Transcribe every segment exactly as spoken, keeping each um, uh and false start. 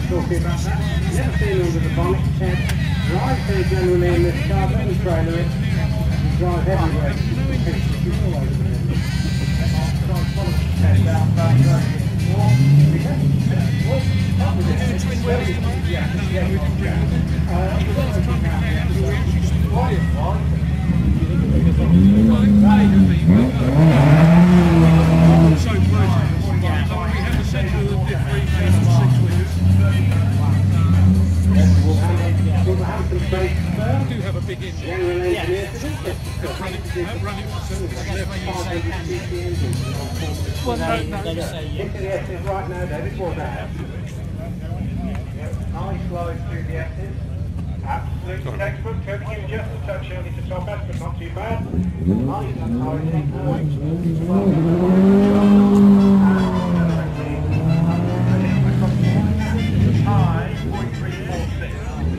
talking about that. Never seen under the bonnet. Ted drives very generally in this car, but the trailer it. You drive everywhere. All over the place. Ted down back there. We do have a big engine. Yeah. Run it, run it for well, no, no, no. Into the S's right now, David. What's that? Nice slide through the S's. Absolutely textbook. Turning in just a touch early to top S, but not too bad. Nice and high. High, point three four six.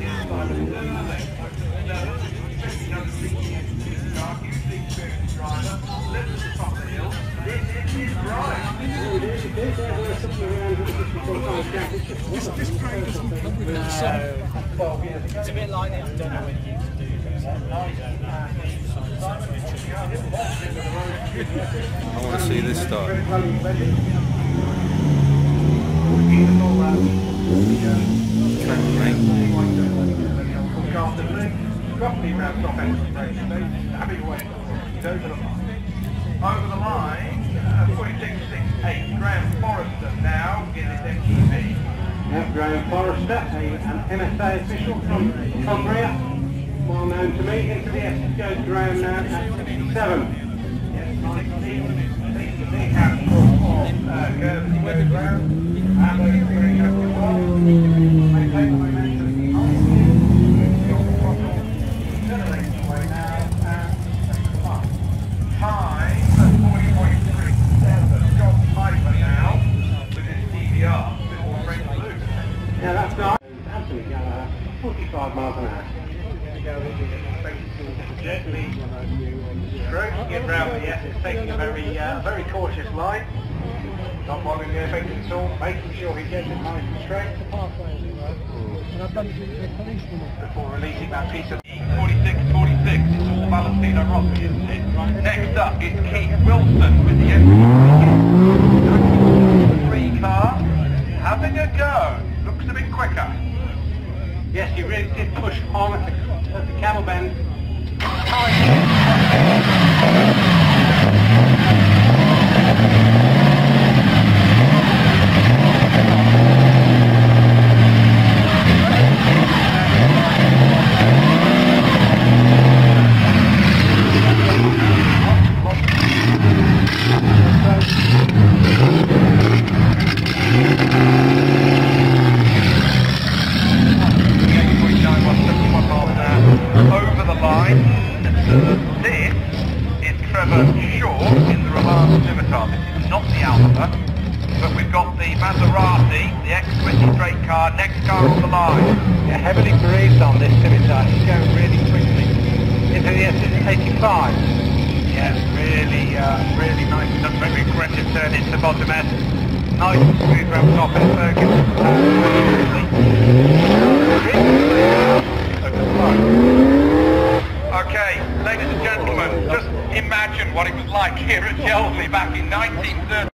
Driver, lift to the top of the hill. This is right. This, this train doesn't come with a song. It's a bit like it, I don't know whether you can do it. I want to see this start. Roughly around top end of the race stage. Happy way. He's over the line. Over the line, uh, forty-six sixty-eight. Graham Forrester now in his M G B. Yep, Graham Forrester, an M S A official from Cumbria. Well known to me. Into the S goes Graham now at seven. Yes, nice. Takes the big handful of uh, curve as he goes round. And over very happy well. Maintain the momentum. Time at forty point three seven. John Piper now with his D V R before breaking loose. Yeah, that's nice. Anthony Gallagher, forty-five miles an hour. Gently stroking it round the S. It's taking a very, uh, very cautious line. Not following the effect at all, making sure he gets it nice and straight. Before releasing that piece of forty-six forty-six, it's all Valentino Rossi, isn't it? Next up is Keith Wilson with the M three car, having a go. Looks a bit quicker. Yes, he really did push on at the, at the camel bend. Over the line. This is Trevor Shaw in the Romano Scimitar. This is not the Alpha, but we've got the Maserati, the X twenty straight car, next car on the line. Yeah, heavily breathed on this Scimitar. He's going really quickly. Into the S eighty-five. Yeah, really, uh, really nice. Done very aggressive turn into bottom S. Nice and smooth round top in circuit. Okay, ladies and gentlemen, just imagine what it was like here at Shelsley back in nineteen thirty.